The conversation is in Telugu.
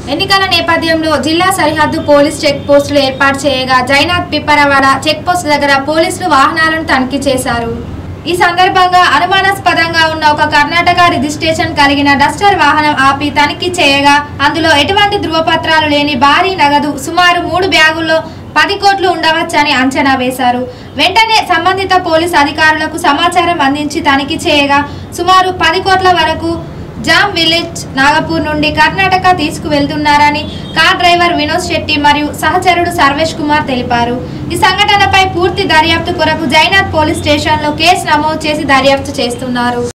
ఎన్నికల నేపథ్యంలో జిల్లా సరిహద్దు పోలీస్ చెక్ పోస్టులు ఏర్పాటు చేయగా జైనాథ్ పిప్పరవాడ చెక్ పోస్ట్ దగ్గర పోలీసులు వాహనాలను తనిఖీ చేశారు. ఈ సందర్భంగా అనుమానాస్పదంగా ఉన్న ఒక కర్ణాటక రిజిస్ట్రేషన్ కలిగిన డస్టర్ వాహనం ఆపి తనిఖీ చేయగా అందులో ఎటువంటి ధృవపత్రాలు లేని భారీ నగదు సుమారు 3 బ్యాగుల్లో 10 కోట్లు ఉండవచ్చని అంచనా వేశారు. వెంటనే సంబంధిత పోలీస్ అధికారులకు సమాచారం అందించి తనిఖీ చేయగా సుమారు 10 కోట్ల వరకు జామ్ విలేజ్ నాగపూర్ నుండి కర్ణాటక తీసుకువెళ్తున్నారని కార్ డ్రైవర్ వినోద్ శెట్టి మరియు సహచరుడు సర్వేష్ కుమార్ తెలిపారు. ఈ సంఘటనపై పూర్తి దర్యాప్తు కొరకు జైనాథ్ పోలీస్ స్టేషన్లో కేసు నమోదు చేసి దర్యాప్తు చేస్తున్నారు.